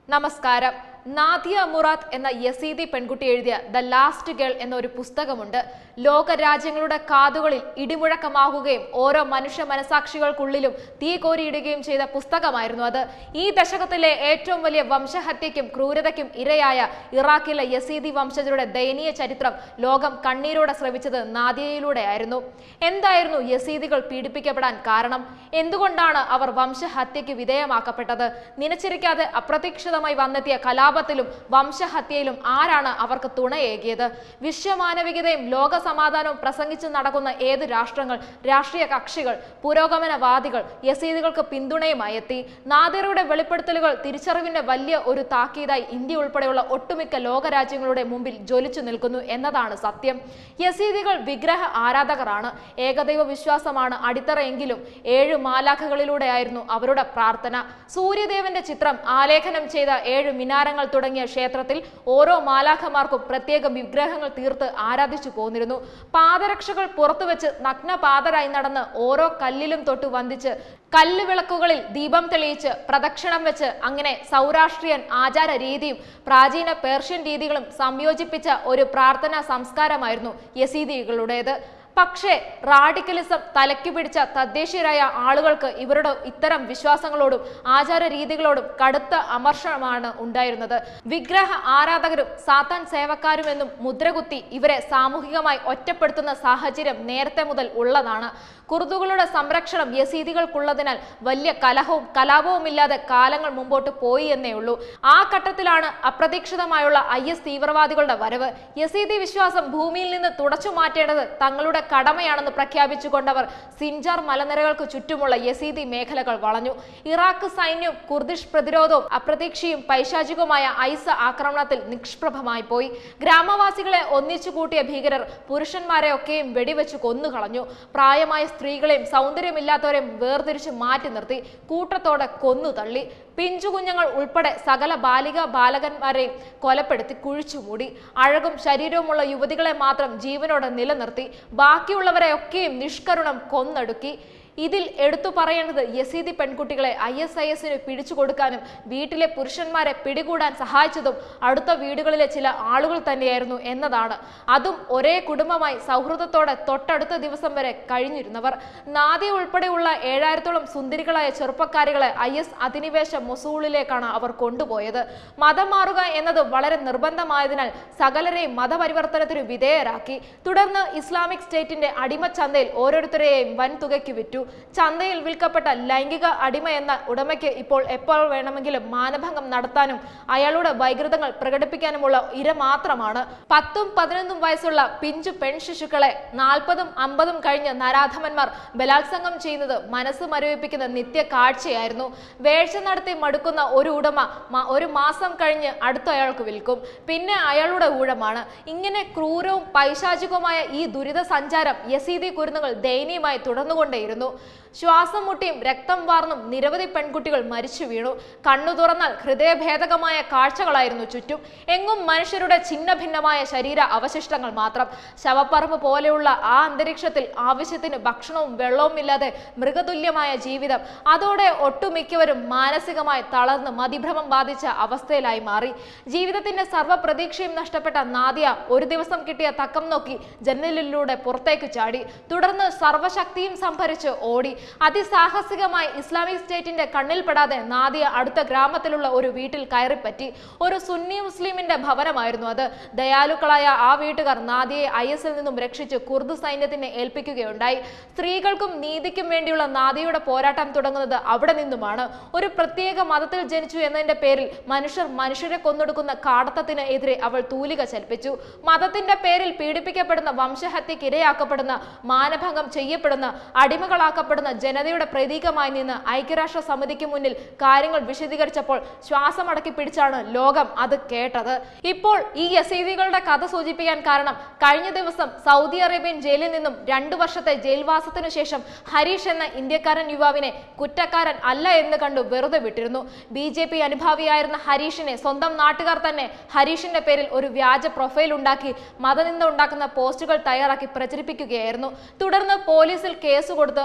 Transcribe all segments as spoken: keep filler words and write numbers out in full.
നമസ്കാരം. നാദിയ മുറാദ് എന്ന യസീദി പെൺകുട്ടി എഴുതിയ ദ ലാസ്റ്റ് ഗേൾ എന്ന ഒരു പുസ്തകമുണ്ട്. ലോക രാജ്യങ്ങളുടെ കാതുകളിൽ ഇടിമുഴക്കമാകുകയും ഓരോ മനുഷ്യ മനസാക്ഷികൾക്കുള്ളിലും തീ കോരിയിടുകയും ചെയ്ത പുസ്തകമായിരുന്നു അത്. ഈ ദശകത്തിലെ ഏറ്റവും വലിയ വംശഹത്യയ്ക്കും ക്രൂരതയ്ക്കും ഇരയായ ഇറാഖിലെ യസീദി വംശജരുടെ ദയനീയ ചരിത്രം ലോകം കണ്ണീരോടെ ശ്രവിച്ചത് നാദിയയിലൂടെയായിരുന്നു. എന്തായിരുന്നു യസീദികൾ പീഡിപ്പിക്കപ്പെടാൻ കാരണം? എന്തുകൊണ്ടാണ് അവർ വംശഹത്യയ്ക്ക് വിധേയമാക്കപ്പെട്ടത്? നിലച്ചിരിക്കാതെ അപ്രതീക്ഷിതമായി വന്നെത്തിയ കലാപ ത്തിലും വംശഹത്യയിലും ആരാണ് അവർക്ക് തുണയേകിയത്? വിശ്വമാനവികതയും ലോക സമാധാനവും പ്രസംഗിച്ചു നടക്കുന്ന ഏത് രാഷ്ട്രങ്ങൾ, രാഷ്ട്രീയ കക്ഷികൾ, പുരോഗമനവാദികൾ യസീദികൾക്ക് പിന്തുണയുമായി എത്തി? നാദിയയുടെ വെളിപ്പെടുത്തലുകൾ തിരിച്ചറിവിന്റെ വലിയ ഒരു താക്കീതായി ഇന്ത്യ ഉൾപ്പെടെയുള്ള ഒട്ടുമിക്ക ലോകരാജ്യങ്ങളുടെ മുമ്പിൽ ജ്വലിച്ചു നിൽക്കുന്നു എന്നതാണ് സത്യം. യസീദികൾ വിഗ്രഹ ആരാധകരാണ്. ഏകദൈവ വിശ്വാസമാണ് അടിത്തറയെങ്കിലും ഏഴ് മാലാഖകളിലൂടെയായിരുന്നു അവരുടെ പ്രാർത്ഥന. സൂര്യദേവന്റെ ചിത്രം ആലേഖനം ചെയ്ത ഏഴ് മിനാരങ്ങൾ തുടങ്ങിയ ക്ഷേത്രത്തിൽ ഓരോ മാലാഖമാർക്കും പ്രത്യേക വിഗ്രഹങ്ങൾ തീർത്ത് ആരാധിച്ചു പോന്നിരുന്നു. പാദരക്ഷകൾ പുറത്തുവെച്ച് നഗ്നപാതരായി നടന്ന് ഓരോ കല്ലിലും തൊട്ട് വന്ദിച്ച് കല്ല് വിളക്കുകളിൽ ദീപം തെളിയിച്ച് പ്രദക്ഷിണം വെച്ച് അങ്ങനെ സൗരാഷ്ട്രീയൻ ആചാര രീതിയും പ്രാചീന പേർഷ്യൻ രീതികളും സംയോജിപ്പിച്ച ഒരു പ്രാർത്ഥനാ സംസ്കാരമായിരുന്നു യസീദികളുടേത്. പക്ഷേ റാഡിക്കലിസം തലയ്ക്കു പിടിച്ച തദ്ദേശീയരായ ആളുകൾക്ക് ഇവരുടെ ഇത്തരം വിശ്വാസങ്ങളോടും ആചാര രീതികളോടും കടുത്ത അമർഷമാണ് ഉണ്ടായിരുന്നത്. വിഗ്രഹ ആരാധകരും സാത്താൻ സേവക്കാരുമെന്നും മുദ്രകുത്തി ഇവരെ സാമൂഹികമായി ഒറ്റപ്പെടുത്തുന്ന സാഹചര്യം നേരത്തെ മുതൽ ഉള്ളതാണ്. കുർദുകളുടെ സംരക്ഷണം യസീദികൾക്കുള്ളതിനാൽ വലിയ കലഹവും കലാപവുമില്ലാതെ കാലങ്ങൾ മുമ്പോട്ട് പോയി എന്നേ ഉള്ളൂ. ആ ഘട്ടത്തിലാണ് അപ്രതീക്ഷിതമായുള്ള ഐ എസ് തീവ്രവാദികളുടെ വരവ്. യസീദി വിശ്വാസം ഭൂമിയിൽ നിന്ന് തുടച്ചു മാറ്റേണ്ടത് തങ്ങളുടെ കടമയാണെന്ന് പ്രഖ്യാപിച്ചുകൊണ്ടവർ സിൻജാർ മലനിരകൾക്ക് ചുറ്റുമുള്ള യസീദി മേഖലകൾ വളഞ്ഞു. ഇറാഖ് സൈന്യവും കുർദിഷ് പ്രതിരോധവും അപ്രതീക്ഷിയും പൈശാചികവുമായ ഐസ് ആക്രമണത്തിൽ നിഷ്പ്രഭമായി പോയി. ഗ്രാമവാസികളെ ഒന്നിച്ചു കൂട്ടിയ ഭീകരർ പുരുഷന്മാരെ ഒക്കെയും വെടിവെച്ച് കൊന്നുകളഞ്ഞു. പ്രായമായ സ്ത്രീകളെയും സൗന്ദര്യമില്ലാത്തവരെയും വേർതിരിച്ച് മാറ്റി നിർത്തി കൂട്ടത്തോടെ കൊന്നു തള്ളി. പിഞ്ചുകുഞ്ഞുങ്ങൾ ഉൾപ്പെടെ സകല ബാലിക ബാലകന്മാരെയും കൊലപ്പെടുത്തി കുഴിച്ചുമൂടി. അഴകും ശരീരവുമുള്ള യുവതികളെ മാത്രം ജീവനോടെ നിലനിർത്തി. ബാക്കിയുള്ളവരെയൊക്കെയും നിഷ്കരുണം കൊന്നൊടുക്കി. ഇതിൽ എടുത്തു പറയേണ്ടത് യസീദി പെൺകുട്ടികളെ ഐ എസ് ഐ എസിന് പിടിച്ചു കൊടുക്കാനും വീട്ടിലെ പുരുഷന്മാരെ പിടികൂടാൻ സഹായിച്ചതും അടുത്ത വീടുകളിലെ ചില ആളുകൾ തന്നെയായിരുന്നു എന്നതാണ്. അതും ഒരേ കുടുംബമായി സൗഹൃദത്തോടെ തൊട്ടടുത്ത ദിവസം വരെ കഴിഞ്ഞിരുന്നവർ. നാദിയ ഉൾപ്പെടെയുള്ള ഏഴായിരത്തോളം സുന്ദരികളായ ചെറുപ്പക്കാരികളെ ഐ എസ് അധിനിവേശ മൊസൂളിലേക്കാണ് അവർ കൊണ്ടുപോയത്. മതം മാറുക എന്നത് വളരെ നിർബന്ധമായതിനാൽ സകലരെയും മതപരിവർത്തനത്തിന് വിധേയരാക്കി. തുടർന്ന് ഇസ്ലാമിക് സ്റ്റേറ്റിന്റെ അടിമച്ചന്തയിൽ ഓരോരുത്തരെയും വൻതുകയ്ക്ക് വിറ്റു. ചന്തയിൽ വിൽക്കപ്പെട്ട ലൈംഗിക അടിമ എന്ന ഉടമയ്ക്ക് ഇപ്പോൾ എപ്പോൾ വേണമെങ്കിലും മാനഭംഗം നടത്താനും അയാളുടെ വൈകൃതങ്ങൾ പ്രകടിപ്പിക്കാനുമുള്ള ഇര മാത്രമാണ്. പത്തും പതിനൊന്നും വയസ്സുള്ള പിഞ്ചു പെൺ ശിശുക്കളെ നാൽപ്പതും അമ്പതും കഴിഞ്ഞ് നരാധമന്മാർ ബലാത്സംഗം ചെയ്യുന്നത് മനസ്സ് മരവിപ്പിക്കുന്ന നിത്യ കാഴ്ചയായിരുന്നു. വേഴ്ച നടത്തി മടുക്കുന്ന ഒരു ഉടമ ഒരു മാസം കഴിഞ്ഞ് അടുത്ത അയാൾക്ക് വിൽക്കും. പിന്നെ അയാളുടെ ഊഴമാണ്. ഇങ്ങനെ ക്രൂരവും പൈശാചികവുമായ ഈ ദുരിത സഞ്ചാരം യസീദി കുരുന്നുകൾ ദയനീയമായി തുടർന്നുകൊണ്ടേയിരുന്നു. ശ്വാസം മുട്ടിയും രക്തം വാർന്നും നിരവധി പെൺകുട്ടികൾ മരിച്ചു വീണു. കണ്ണു തുറന്നാൽ ഹൃദയഭേദകമായ കാഴ്ചകളായിരുന്നു ചുറ്റും. എങ്ങും മനുഷ്യരുടെ ഛിന്ന ഭിന്നമായ ശരീര അവശിഷ്ടങ്ങൾ മാത്രം. ശവപ്പറമ്പ് പോലെയുള്ള ആ അന്തരീക്ഷത്തിൽ ആവശ്യത്തിന് ഭക്ഷണവും വെള്ളവും ഇല്ലാതെ മൃഗതുല്യമായ ജീവിതം. അതോടെ ഒട്ടുമിക്കവരും മാനസികമായി തളർന്ന് മതിഭ്രമം ബാധിച്ച അവസ്ഥയിലായി മാറി. ജീവിതത്തിന്റെ സർവ്വ പ്രതീക്ഷയും നഷ്ടപ്പെട്ട നാദിയ ഒരു ദിവസം കിട്ടിയ തക്കം നോക്കി ജനലിലൂടെ പുറത്തേക്ക് ചാടി. തുടർന്ന് സർവ്വശക്തിയും സംഭരിച്ച് ഓടി. അതിസാഹസികമായി ഇസ്ലാമിക് സ്റ്റേറ്റിന്റെ കണ്ണിൽപ്പെടാതെ നാദിയ അടുത്ത ഗ്രാമത്തിലുള്ള ഒരു വീട്ടിൽ കയറിപ്പറ്റി. ഒരു സുന്നി മുസ്ലിമിന്റെ ഭവനമായിരുന്നു അത്. ദയാലുക്കളായ ആ വീട്ടുകാർ നാദിയയെ ഐ എസിൽ നിന്നും രക്ഷിച്ച് കുർദ് സൈന്യത്തിന് ഏൽപ്പിക്കുകയുണ്ടായി. സ്ത്രീകൾക്കും നീതിക്കും വേണ്ടിയുള്ള നാദിയയുടെ പോരാട്ടം തുടങ്ങുന്നത് അവിടെ നിന്നുമാണ്. ഒരു പ്രത്യേക മതത്തിൽ ജനിച്ചു എന്നതിന്റെ പേരിൽ മനുഷ്യർ മനുഷ്യരെ കൊന്നൊടുക്കുന്ന കാടത്തത്തിന് എതിരെ അവൾ തൂലിക ചലിപ്പിച്ചു. മതത്തിന്റെ പേരിൽ പീഡിപ്പിക്കപ്പെടുന്ന, വംശഹത്യക്ക് ഇരയാക്കപ്പെടുന്ന, മാനഭംഗം ചെയ്യപ്പെടുന്ന, അടിമകളാക്കപ്പെടുന്ന ജനതയുടെ പ്രതീകമായി നിന്ന് ഐക്യരാഷ്ട്ര സമിതിക്ക് മുന്നിൽ കാര്യങ്ങൾ വിശദീകരിച്ചപ്പോൾ ശ്വാസമടക്കി പിടിച്ചാണ് ലോകം അത് കേട്ടത്. ഇപ്പോൾ ഈ യസീദികളുടെ കഥ സൂചിപ്പിക്കാൻ കാരണം കഴിഞ്ഞ ദിവസം സൗദി അറേബ്യൻ ജയിലിൽ നിന്നും രണ്ടു വർഷത്തെ ജയിൽവാസത്തിനു ശേഷം ഹരീഷ് എന്ന ഇന്ത്യക്കാരൻ യുവാവിനെ കുറ്റക്കാരൻ അല്ല എന്ന് കണ്ടു വെറുതെ വിട്ടിരുന്നു. ബി ജെ പി അനുഭാവിയായിരുന്ന ഹരീഷിനെ സ്വന്തം നാട്ടുകാർ തന്നെ ഹരീഷിന്റെ പേരിൽ ഒരു വ്യാജ പ്രൊഫൈൽ ഉണ്ടാക്കി മതനിന്ദ ഉണ്ടാക്കുന്ന പോസ്റ്റുകൾ തയ്യാറാക്കി പ്രചരിപ്പിക്കുകയായിരുന്നു. തുടർന്ന് പോലീസിൽ കേസ് കൊടുത്ത് അറസ്റ്റ്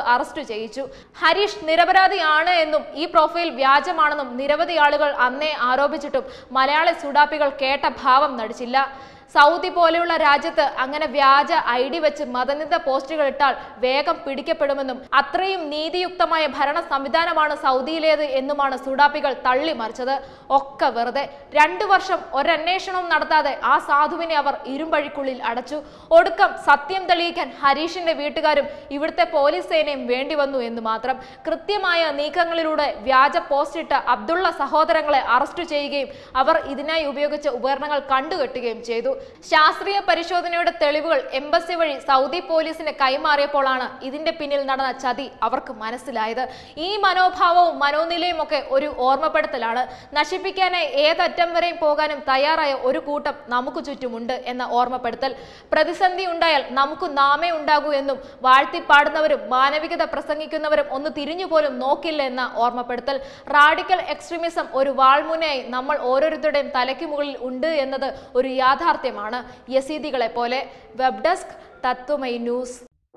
ചെയ്യിച്ചു. ഹരീഷ് നിരപരാധിയാണ് എന്നും ഈ പ്രൊഫൈൽ വ്യാജമാണെന്നും നിരവധി ആളുകൾ അന്നേ ആരോപിച്ചിട്ടും മലയാളി സുഡാപ്പികൾ കേട്ട ഭാവം നടിച്ചില്ല. സൗദി പോലെയുള്ള രാജ്യത്ത് അങ്ങനെ വ്യാജ ഐ ഡി വെച്ച് മതനിന്ദ പോസ്റ്റുകൾ ഇട്ടാൽ വേഗം പിടിക്കപ്പെടുമെന്നും അത്രയും നീതിയുക്തമായ ഭരണ സംവിധാനമാണ് സൗദിയിലേത് എന്നുമാണ് സുഡാപ്പികൾ തള്ളിമറിച്ചത്. ഒക്കെ വെറുതെ. രണ്ടു വർഷം ഒരന്വേഷണവും നടത്താതെ ആ സാധുവിനെ അവർ ഇരുമ്പഴിക്കുള്ളിൽ അടച്ചു. ഒടുക്കം സത്യം തെളിയിക്കാൻ ഹരീഷിന്റെ വീട്ടുകാരും ഇവിടുത്തെ പോലീസ് സേനയും വേണ്ടി വന്നു എന്ന് മാത്രം. കൃത്യമായ നീക്കങ്ങളിലൂടെ വ്യാജ പോസ്റ്റ് ഇട്ട അബ്ദുള്ള സഹോദരങ്ങളെ അറസ്റ്റ് ചെയ്യുകയും അവർ ഇതിനായി ഉപയോഗിച്ച ഉപകരണങ്ങൾ കണ്ടുകെട്ടുകയും ചെയ്തു. ശാസ്ത്രീയ പരിശോധനയുടെ തെളിവുകൾ എംബസി വഴി സൗദി പോലീസിന് കൈമാറിയപ്പോഴാണ് ഇതിന്റെ പിന്നിൽ നടന്ന ചതി അവർക്ക് മനസ്സിലായത്. ഈ മനോഭാവവും മനോനിലയും ഒക്കെ ഒരു ഓർമ്മപ്പെടുത്തലാണ്. നശിപ്പിക്കാനായി ഏതറ്റം വരെയും പോകാനും തയ്യാറായ ഒരു കൂട്ടം നമുക്ക് ചുറ്റുമുണ്ട് എന്ന ഓർമ്മപ്പെടുത്തൽ. പ്രതിസന്ധി ഉണ്ടായാൽ നമുക്ക് നാമേ ഉണ്ടാകൂ എന്നും വാഴ്ത്തിപ്പാടുന്നവരും മാനവികത പ്രസംഗിക്കുന്നവരും ഒന്ന് തിരിഞ്ഞുപോലും നോക്കില്ല എന്ന ഓർമ്മപ്പെടുത്തൽ. റാഡിക്കൽ എക്സ്ട്രീമിസം ഒരു വാൾമുനയായി നമ്മൾ ഓരോരുത്തരുടെയും തലയ്ക്ക് മുകളിൽ ഉണ്ട് എന്നത് ഒരു യാഥാർത്ഥ്യം ാണ് യസീദികളെ പോലെ. Web desk Tattvamayi news.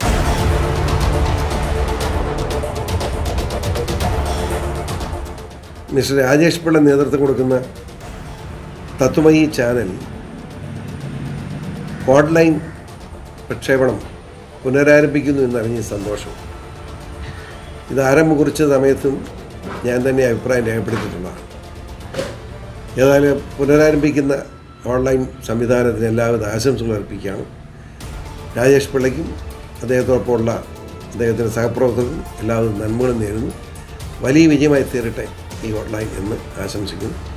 Mister Rajesh Pillai നേതൃത്വം കൊടുക്കുന്ന തത്വമയി ചാനൽ ഓൺലൈൻ പ്രക്ഷേപണം പുനരാരംഭിക്കുന്നു എന്നറിഞ്ഞ സന്തോഷം. ഇത് ആരംഭം കുറിച്ച സമയത്തും ഞാൻ തന്നെ അഭിപ്രായം രേഖപ്പെടുത്തിയിട്ടുള്ളതാണ്. ഏതായാലും പുനരാരംഭിക്കുന്ന ഓൺലൈൻ സംവിധാനത്തിന് എല്ലാവിധ ആശംസകൾ അർപ്പിക്കുകയാണ്. രാജേഷ് പിള്ളയ്ക്കും അദ്ദേഹത്തോടൊപ്പമുള്ള അദ്ദേഹത്തിൻ്റെ സഹപ്രവർത്തകർക്കും എല്ലാവിധ നന്മകളും നേരുന്നു. വലിയ വിജയമായി തീരട്ടെ ഈ ഓൺലൈൻ എന്ന് ആശംസിക്കുന്നു.